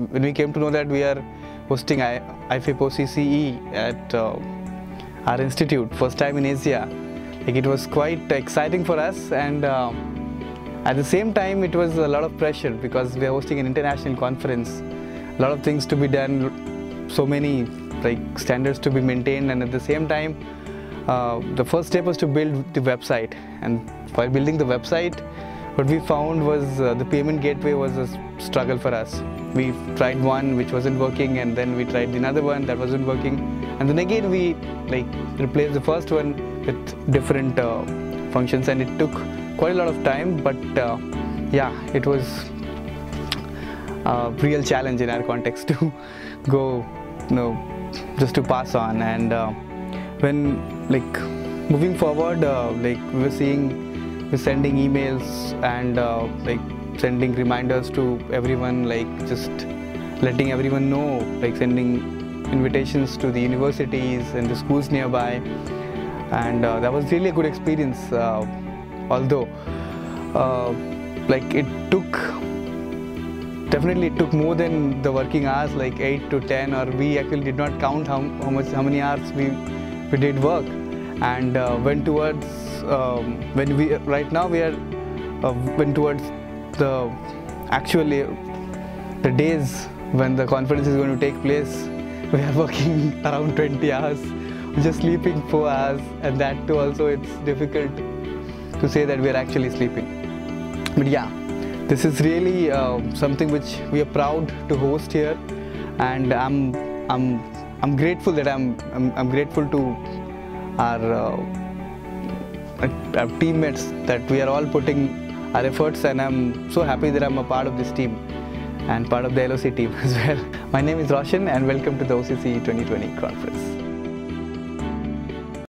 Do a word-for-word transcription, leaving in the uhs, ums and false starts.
when we came to know that we are hosting I F I P O C C E at uh, our institute, first time in Asia, like it was quite exciting for us, and uh, at the same time it was a lot of pressure because we are hosting an international conference, a lot of things to be done, so many like standards to be maintained, and at the same time uh, the first step was to build the website. And while building the website, what we found was uh, the payment gateway was a struggle for us. We tried one which wasn't working, and then we tried another one that wasn't working, and then again we like replaced the first one with different uh, functions, and it took quite a lot of time, but uh, yeah, it was a real challenge in our context to go, you know, just to pass on. And uh, when like moving forward, uh, like we were seeing, we're sending emails and uh, like sending reminders to everyone, like just letting everyone know, like sending invitations to the universities and the schools nearby, and uh, that was really a good experience. Uh, although uh, like it took, definitely it took more than the working hours, like eight to ten, or we actually did not count how, how much, how many hours we, we did work, and uh, went towards, um, when we, right now we are, uh, went towards the actually the days when the conference is going to take place. We are working around twenty hours, just sleeping four hours, and that too also it's difficult to say that we are actually sleeping. But yeah, this is really uh, something which we are proud to host here, and I'm I'm I'm grateful that I'm I'm, I'm grateful to our, uh, our teammates that we are all putting our efforts, and I'm so happy that I'm a part of this team and part of the L O C team as well. My name is Roshan, and welcome to the O C C E twenty twenty conference.